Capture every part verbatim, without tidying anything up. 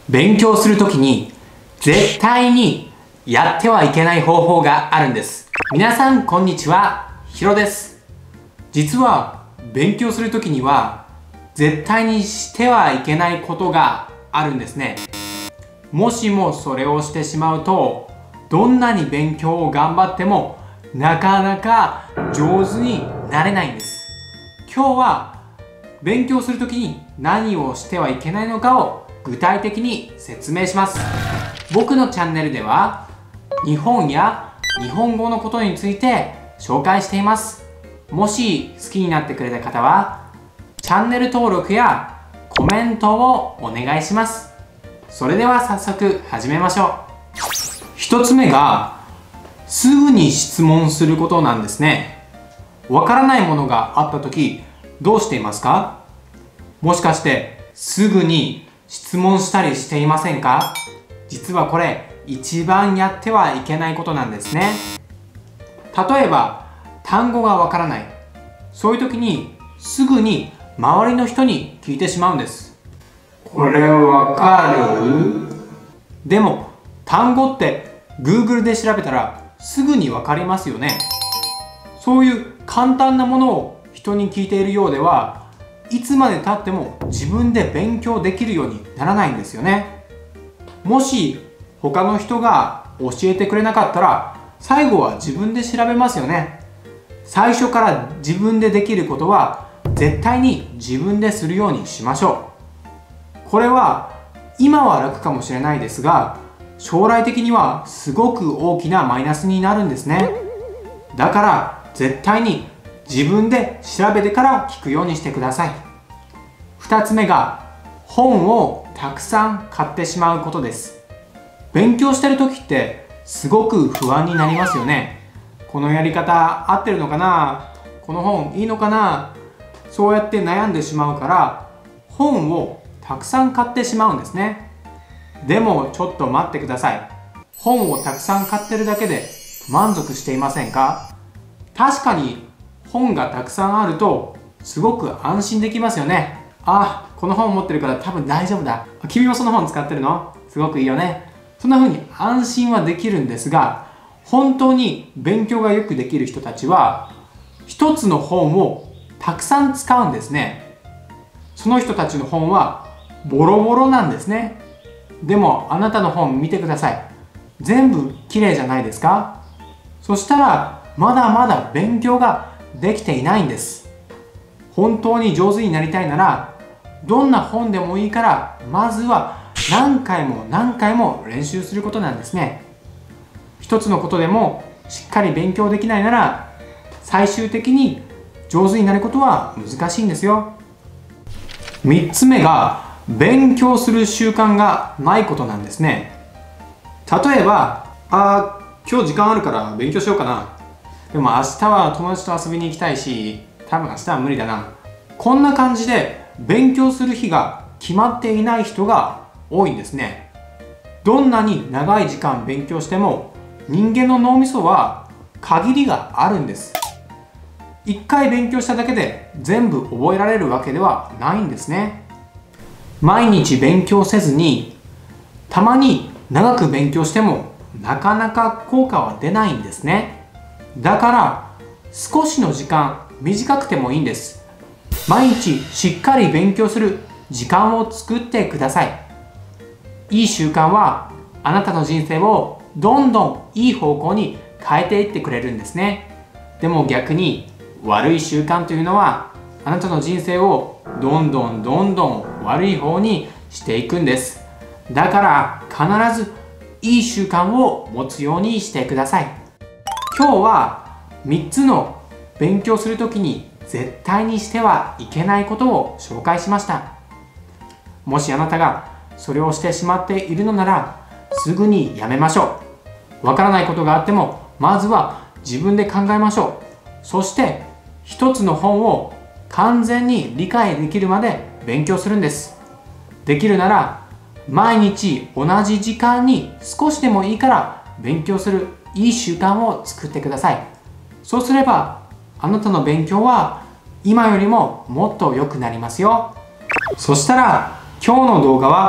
勉強するときに絶対にやってはいけない方法があるんです。皆さんこんにちは、ヒロです。実は勉強するときには絶対にしてはいけないことがあるんですね。もしもそれをしてしまうと、どんなに勉強を頑張ってもなかなか上手になれないんです。今日は勉強するときに何をしてはいけないのかを具体的に説明します。僕のチャンネルでは日本や日本語のことについて紹介しています。もし好きになってくれた方はチャンネル登録やコメントをお願いします。それでは早速始めましょう。一つ目がすぐに質問することなんですね。わからないものがあった時どうしていますか？もしかしてすぐに質問したりしていませんか？実はこれ一番やってはいけないことなんですね。例えば単語がわからない、そういう時にすぐに周りの人に聞いてしまうんです。これわかる？でも単語って Google で調べたらすぐにわかりますよね。そういう簡単なものを人に聞いているようではいつまでたっても自分で勉強できるようにならないんですよね。もし他の人が教えてくれなかったら最後は自分で調べますよね。最初から自分でできることは絶対に自分でするようにしましょう。これは今は楽かもしれないですが、将来的にはすごく大きなマイナスになるんですね。だから絶対に自分で調べてから聞くようにしてください。ふたつめが本をたくさん買ってしまうことです。勉強してる時ってすごく不安になりますよね。このやり方合ってるのかな？この本いいのかな？そうやって悩んでしまうから本をたくさん買ってしまうんですね。でもちょっと待ってください。本をたくさん買ってるだけで満足していませんか？確かに本がたくさんあるとすごく安心できますよね。あ、この本持ってるから多分大丈夫だ。君もその本使ってるの？すごくいいよね。そんな風に安心はできるんですが、本当に勉強がよくできる人たちは一つの本をたくさん使うんですね。その人たちの本はボロボロなんですね。でもあなたの本見てください。全部綺麗じゃないですか？そしたらまだまだ勉強ができていないんです。本当に上手になりたいならどんな本でもいいからまずは何回も何回も練習することなんですね。一つのことでもしっかり勉強できないなら最終的に上手になることは難しいんですよ。みっつめが勉強する習慣がないことなんですね。例えば、あー今日時間あるから勉強しようかな。でも明日は友達と遊びに行きたいし、多分明日は無理だな。こんな感じで勉強する日が決まっていない人が多いんですね。どんなに長い時間勉強しても人間の脳みそは限りがあるんです。一回勉強しただけで全部覚えられるわけではないんですね。毎日勉強せずにたまに長く勉強してもなかなか効果は出ないんですね。だから少しの時間短くてもいいんです。毎日しっかり勉強する時間を作ってください。いい習慣はあなたの人生をどんどんいい方向に変えていってくれるんですね。でも逆に悪い習慣というのはあなたの人生をどんどんどんどん悪い方にしていくんです。だから必ずいい習慣を持つようにしてください。今日はみっつの勉強するときに絶対にしてはいけないことを紹介しました。もしあなたがそれをしてしまっているのならすぐにやめましょう。わからないことがあってもまずは自分で考えましょう。そして一つの本を完全に理解できるまで勉強するんです。できるなら毎日同じ時間に少しでもいいから勉強するいい習慣を作ってください。そうすればあなたの勉強は今よりももっと良くなりますよ。そしたら今日の動画は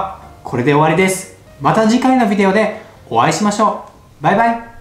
これで終わりです。また次回のビデオでお会いしましょう。バイバイ。